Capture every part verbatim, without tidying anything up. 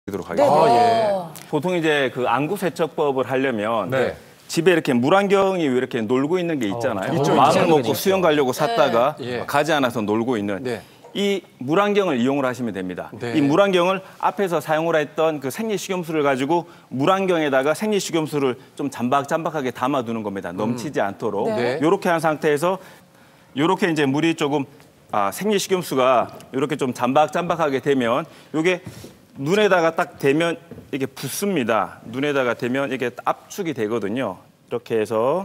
드리도록 하겠습니다. 아, 예. 보통 이제 그 안구 세척법을 하려면 네. 집에 이렇게 물안경이 이렇게 놀고 있는 게 있잖아요. 어, 마음을 먹고 수영 가려고 샀다가 네. 가지 않아서 놀고 있는 네. 이 물안경을 이용을 하시면 됩니다. 네. 이 물안경을 앞에서 사용을 했던 그 생리식염수를 가지고 물안경에다가 생리식염수를 좀 잠박잠박하게 담아두는 겁니다. 넘치지 않도록. 네. 이렇게 한 상태에서 이렇게 이제 물이 조금 아, 생리식염수가 이렇게 좀 잠박잠박하게 되면 이게 눈에다가 딱 대면 이게 붓습니다. 눈에다가 대면 이게 압축이 되거든요. 이렇게 해서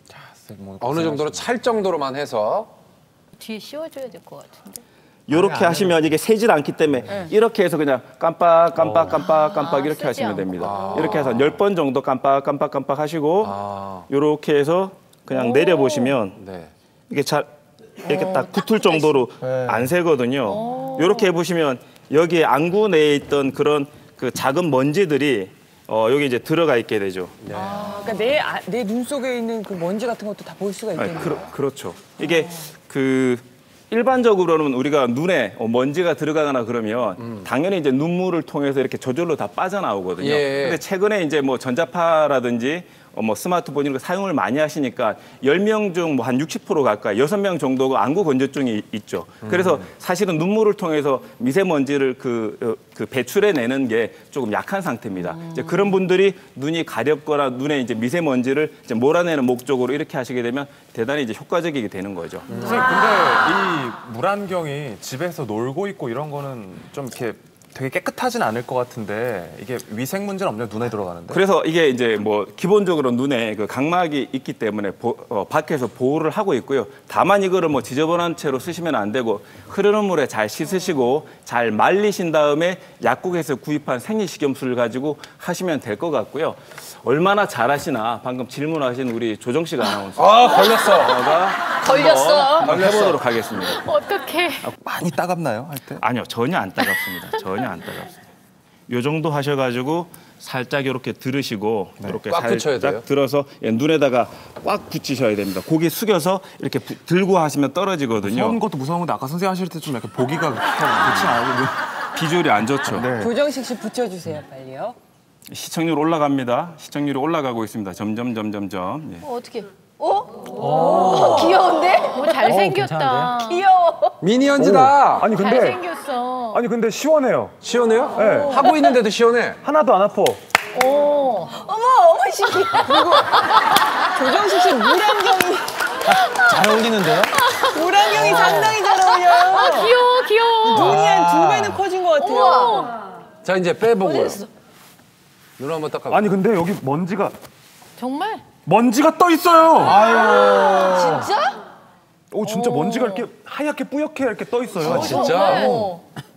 어느 정도로 찰 정도로만 해서 뒤에 씌워줘야 될 것 같은데. 이렇게 하시면 이게 새질 않기 때문에 네. 이렇게 해서 그냥 깜빡 깜빡 깜빡 깜빡 아, 이렇게 하시면 않고. 됩니다. 아. 이렇게 해서 열 번 정도 깜빡 깜빡 깜빡 하시고 아, 이렇게 해서 그냥 내려보시면 네. 이게 잘 이렇게 딱 붙을 정도로 안 새거든요. 이렇게 해보시면 여기에 안구 내에 있던 그런 그 작은 먼지들이 어, 여기 이제 들어가 있게 되죠. 아, 그러니까 내, 아, 내 눈 속에 있는 그 먼지 같은 것도 다 볼 수가 아니, 있겠네요. 그러, 그렇죠. 이게 그 일반적으로는 우리가 눈에 어, 먼지가 들어가거나 그러면 음. 당연히 이제 눈물을 통해서 이렇게 저절로 다 빠져나오거든요. 예. 근데 최근에 이제 뭐 전자파라든지 어, 뭐 스마트폰 이런 거 사용을 많이 하시니까 열 명 중 뭐 한 육십 퍼센트 가까이 여섯 명 정도가 안구 건조증이 있죠. 그래서 음. 사실은 눈물을 통해서 미세먼지를 그, 어, 그 배출해내는 게 조금 약한 상태입니다. 음. 이제 그런 분들이 눈이 가렵거나 눈에 이제 미세먼지를 이제 몰아내는 목적으로 이렇게 하시게 되면 대단히 이제 효과적이게 되는 거죠. 선생님, 근데 이 물안경이 집에서 놀고 있고 이런 거는 좀 이렇게 되게 깨끗하진 않을 것 같은데 이게 위생 문제는 없냐 눈에 들어가는데? 그래서 이게 이제 뭐 기본적으로 눈에 그 각막이 있기 때문에 보, 어, 밖에서 보호를 하고 있고요. 다만 이거를 뭐 지저분한 채로 쓰시면 안 되고 흐르는 물에 잘 씻으시고 잘 말리신 다음에 약국에서 구입한 생리식염수를 가지고 하시면 될 것 같고요. 얼마나 잘하시나 방금 질문하신 우리 조정식 아나운서. 아, 걸렸어. 걸렸어. 한번 해보도록 하겠습니다. 어떡해. 많이 따갑나요, 할 때? 아니요, 전혀 안 따갑습니다. 전혀 안 따갑습니다. 요 정도 하셔가지고 살짝 이렇게 들으시고 이렇게 꽉 붙여야 돼요? 살짝 들어서 예, 눈에다가 꽉 붙이셔야 됩니다. 고개 숙여서 이렇게 부- 들고 하시면 떨어지거든요. 무서운 것도 무서운 건데 아까 선생님 하실 때 좀 약간 보기가 좋지 않아요? 비주얼이 안 좋죠. 네. 조정식 씨 붙여주세요, 빨리요. 시청률 올라갑니다. 시청률이 올라가고 있습니다. 점점 점점 점. 예. 어, 어떻게? 어? 귀여운데? 어, 잘생겼다. 귀여워. 미니언즈다. 아니 근데 잘생겼어. 아니 근데 시원해요. 시원해요? 네. 하고 있는데도 시원해. 하나도 안 아파. 오. 어머, 어머, 신기해. 그리고 조정식 씨 물안경이, 잘 어울리는데요? 물안경이 상당히 잘 어울려요. 아, 귀여워, 귀여워. 눈이 한 두 배는 커진 것 같아요. 우와. 자, 이제 빼보고요. 눈 한번 딱 하고. 아니 근데 여기 먼지가 정말? 먼지가 떠 있어요. 진짜? 오 진짜 먼지가 이렇게 하얗게 뿌옇게 이렇게 떠 있어요. 아, 진짜? 정말.